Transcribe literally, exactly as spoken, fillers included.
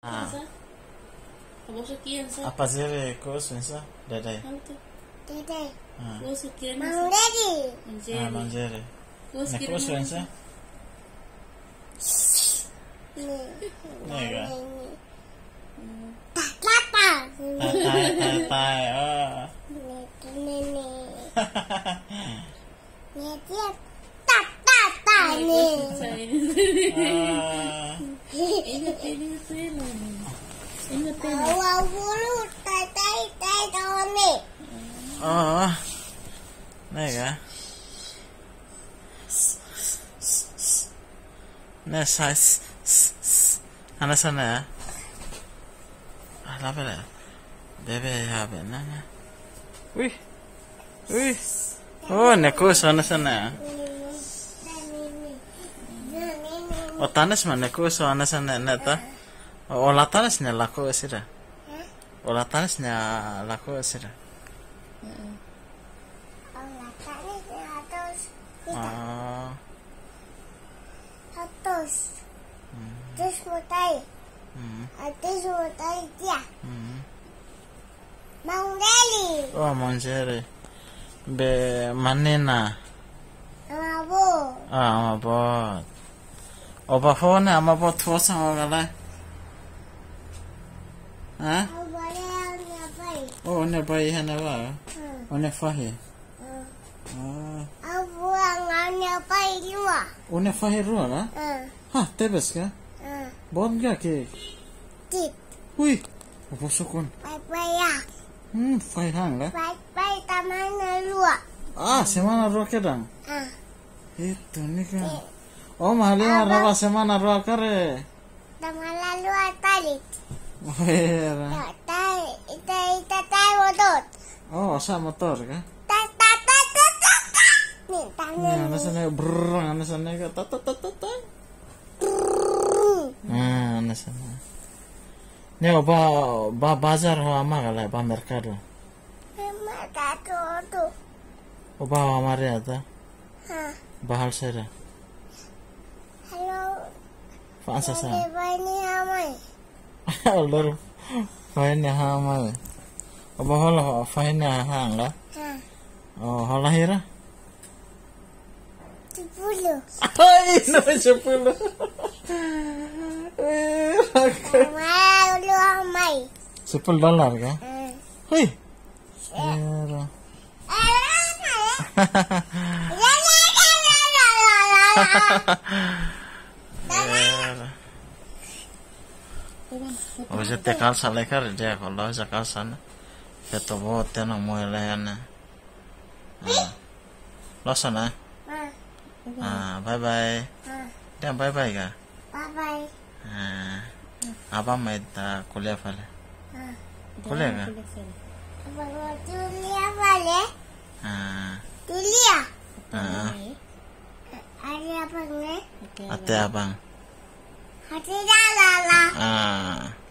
Ah. Apa sekian sa? Apa sih ko sensa? Dadai. Ano to? Dede. Ah. Ko sekian Mang sa? Dedi. Ah, manjere. Ko Ne sekian ko sensa? Nega. Tata. Tai tai tai tai. Ah. Nene. Nene. Tata tata ni. Ah. Ingat, ingat sila. Ingat sila. Awawulu tai tai tai doni. Oh. Nega. Ne size. Ana sana. Ah, la bela. Bebe ya bena. Wih. Wih. Oh, ne ko sana sana. O tanes mana ko so ana sana neta. O la tanes ne la ko sira. O la tanes ne la ko sira. Allah tadi atas. Ah. Atas. Terus mutai. Hmm. Atas mutai dia. Hmm. Mang Dedi. Oh, manjere. Be manena. Amabu. Ah, amabot. Oba phone amabot thosa magala. Ha? Awalnya ngapain? Oh, ne bai hana ba. Hmm. One fahi. Hmm. Ah. Abu ang ngapain luar? One fahi ro na? Hmm. Ha, tebes ka? Hmm. Bon ga ke. Tip. Hui. Obo sukun. Bye bye ya. Hmm, fahi hang la. Bye bye taman luar. Ah, semana ro ke dang. Ah. Itu ni ka. Oh, mahali maraba semana ro kare. Taman luar tali. Wera. Tai ita ita tai modot. Oh, sa motor ka? Ta ta ta ta ta ta. Ni Ni tangan. ana sana brr, ana sana ka ta ta ta ta ta. Hmm. Ah, ana sana. Ne ba ba bazar ho amagala ba mercado. Mama tato tu. Oba amare ata. Ha. Bahal sera. Hello. Fansa sa. Bye bye ni amai. Lor. Faina ha ma. Oba hola faina ha nga. Ha. Oh, hola hira. Sepuluh. Ay, no sepuluh. Eh, Mama lu amai. sepuluh dolar ka? Hmm. Hei. Era. Era. O je te calza le care de acolo, se calza, ne? Pe to bote no muele, ne? Losa, ne? Ah, bye bye. Dan bye bye ka? Bye bye. Ah. Apa mai ta kuliah fale? Kuliah ka? Abang tulia balik. Ah. Tulia. Ah. Ada apa ni? Ate abang. Hati dah lala. Ah.